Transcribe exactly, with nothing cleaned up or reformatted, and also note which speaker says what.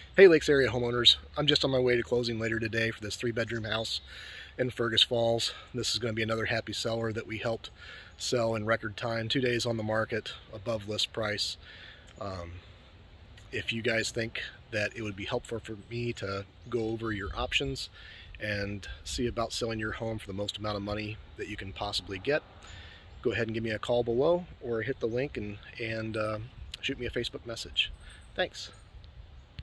Speaker 1: Hey Lakes area homeowners, I'm just on my way to closing later today for this three bedroom house in Fergus Falls. This is going to be another happy seller that we helped sell in record time, two days on the market, above list price. Um, if you guys think that it would be helpful for me to go over your options and see about selling your home for the most amount of money that you can possibly get, go ahead and give me a call below or hit the link and, and uh, shoot me a Facebook message. Thanks.